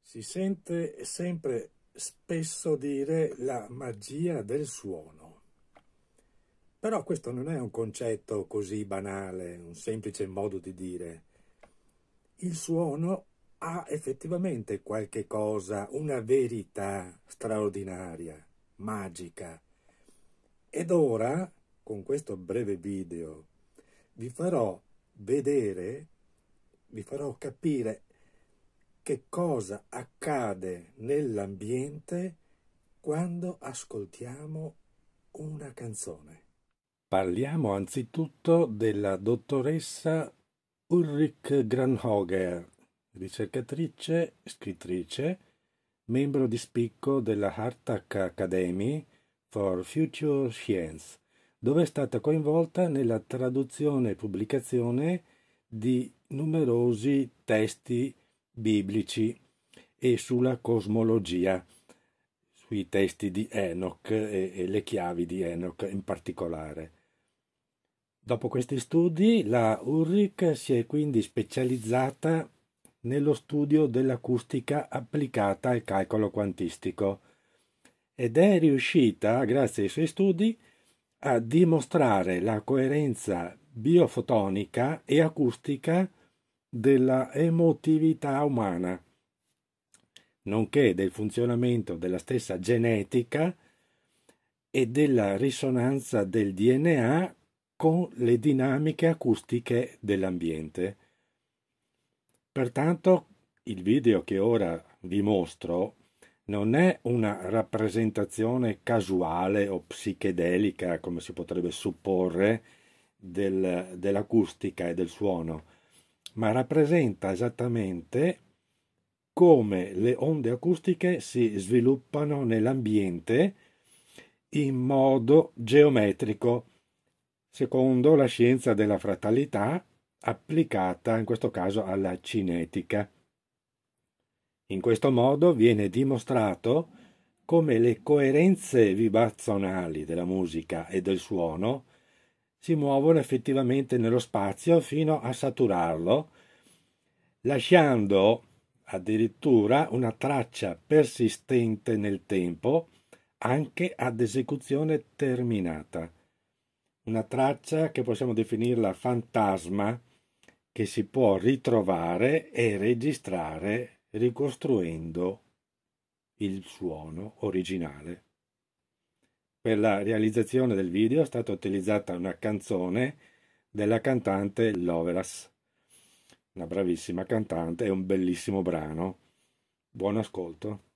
Si sente sempre spesso dire la magia del suono, però questo non è un concetto così banale, un semplice modo di dire. Il suono ha effettivamente qualche cosa, una verità straordinaria, magica. Ed ora, con questo breve video, vi farò vedere, vi farò capire che cosa accade nell'ambiente quando ascoltiamo una canzone. Parliamo anzitutto della dottoressa Ulrike Granhoger, ricercatrice, scrittrice, membro di spicco della Hartak Academy for Future Science, dove è stata coinvolta nella traduzione e pubblicazione di numerosi testi biblici e sulla cosmologia, sui testi di Enoch e le chiavi di Enoch in particolare. Dopo questi studi, la Ulrich si è quindi specializzata nello studio dell'acustica applicata al calcolo quantistico ed è riuscita, grazie ai suoi studi, a dimostrare la coerenza biofotonica e acustica della emotività umana, nonché del funzionamento della stessa genetica e della risonanza del DNA con le dinamiche acustiche dell'ambiente. Pertanto, il video che ora vi mostro non è una rappresentazione casuale o psichedelica, come si potrebbe supporre, dell'acustica e del suono, ma rappresenta esattamente come le onde acustiche si sviluppano nell'ambiente in modo geometrico, secondo la scienza della fratalità applicata in questo caso alla cinetica. In questo modo viene dimostrato come le coerenze vibrazionali della musica e del suono si muovono effettivamente nello spazio fino a saturarlo, lasciando addirittura una traccia persistente nel tempo anche ad esecuzione terminata. Una traccia che possiamo definirla fantasma, che si può ritrovare e registrare ricostruendo il suono originale. Per la realizzazione del video è stata utilizzata una canzone della cantante Lovelas, una bravissima cantante e un bellissimo brano. Buon ascolto.